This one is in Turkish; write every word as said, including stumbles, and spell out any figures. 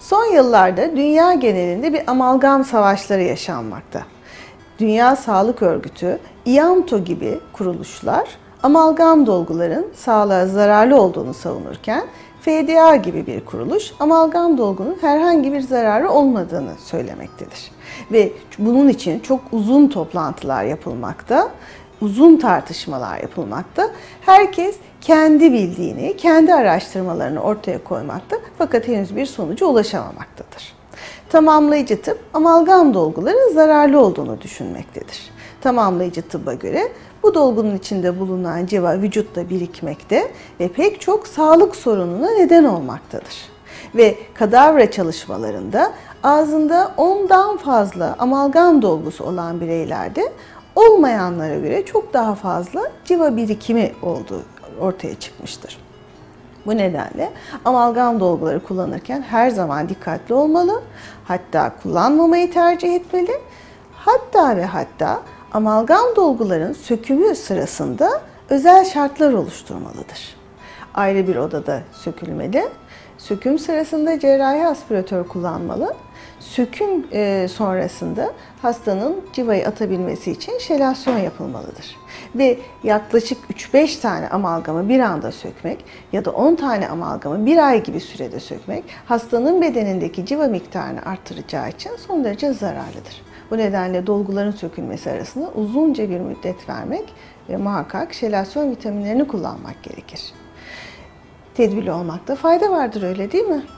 Son yıllarda dünya genelinde bir amalgam savaşları yaşanmakta. Dünya Sağlık Örgütü, I A M T O gibi kuruluşlar amalgam dolguların sağlığa zararlı olduğunu savunurken F D A gibi bir kuruluş amalgam dolgunun herhangi bir zararı olmadığını söylemektedir. Ve bunun için çok uzun toplantılar yapılmakta, uzun tartışmalar yapılmakta. Herkes kendi bildiğini, kendi araştırmalarını ortaya koymakta fakat henüz bir sonuca ulaşamamaktadır. Tamamlayıcı tıp, amalgam dolguların zararlı olduğunu düşünmektedir. Tamamlayıcı tıbba göre bu dolgunun içinde bulunan civa vücutta birikmekte ve pek çok sağlık sorununa neden olmaktadır. Ve kadavra çalışmalarında ağzında ondan fazla amalgam dolgusu olan bireylerde olmayanlara göre çok daha fazla civa birikimi olduğu ortaya çıkmıştır. Bu nedenle amalgam dolguları kullanırken her zaman dikkatli olmalı, hatta kullanmamayı tercih etmeli, hatta ve hatta amalgam dolguların sökümü sırasında özel şartlar oluşturmalıdır. Ayrı bir odada sökülmeli, söküm sırasında cerrahi aspiratör kullanmalı, söküm sonrasında hastanın civayı atabilmesi için şelasyon yapılmalıdır. Ve yaklaşık üç beş tane amalgamı bir anda sökmek ya da on tane amalgamı bir ay gibi sürede sökmek hastanın bedenindeki civa miktarını artıracağı için son derece zararlıdır. Bu nedenle dolguların sökülmesi arasında uzunca bir müddet vermek ve muhakkak şelasyon vitaminlerini kullanmak gerekir. Tedbirli olmakta fayda vardır, öyle değil mi?